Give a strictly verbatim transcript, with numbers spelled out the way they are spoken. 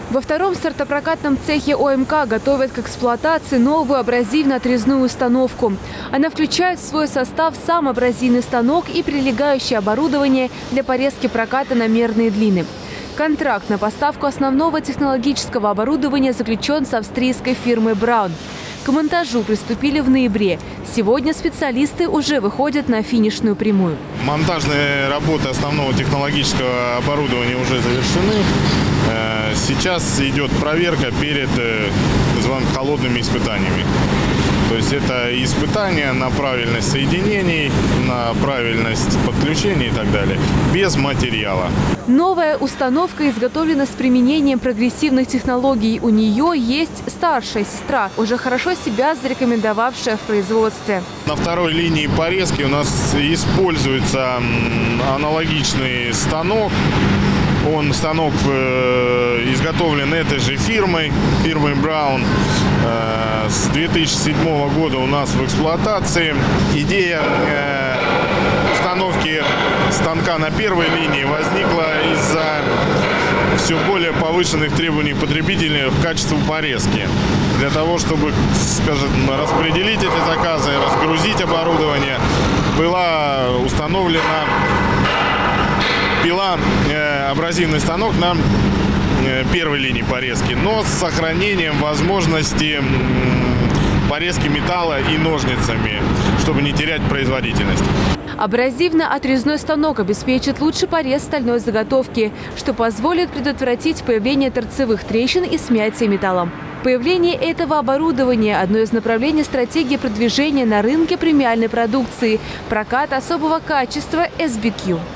Во втором стартопрокатном цехе О М К готовят к эксплуатации новую абразивно-отрезную установку. Она включает в свой состав сам абразивный станок и прилегающее оборудование для порезки проката на мерные длины. Контракт на поставку основного технологического оборудования заключен с австрийской фирмой Браун. К монтажу приступили в ноябре. Сегодня специалисты уже выходят на финишную прямую. Монтажные работы основного технологического оборудования уже завершены. Сейчас идет проверка перед холодными испытаниями. То есть это испытания на правильность соединений, на правильность подключения и так далее, без материала. Новая установка изготовлена с применением прогрессивных технологий. У нее есть старшая сестра, уже хорошо себя зарекомендовавшая в производстве. На второй линии порезки у нас используется аналогичный станок. Он станок э, изготовлен этой же фирмой, фирмой Браун. Э, с две тысячи седьмого года у нас в эксплуатации. Идея э, установки станка на первой линии возникла из-за все более повышенных требований потребителей к качеству порезки. Для того, чтобы, скажем, распределить эти заказы, разгрузить оборудование, была установлена пила, э, абразивный станок на э, первой линии порезки, но с сохранением возможности э, порезки металла и ножницами, чтобы не терять производительность. Абразивно-отрезной станок обеспечит лучший порез стальной заготовки, что позволит предотвратить появление торцевых трещин и смятия металлом. Появление этого оборудования – одно из направлений стратегии продвижения на рынке премиальной продукции – прокат особого качества эс би кью.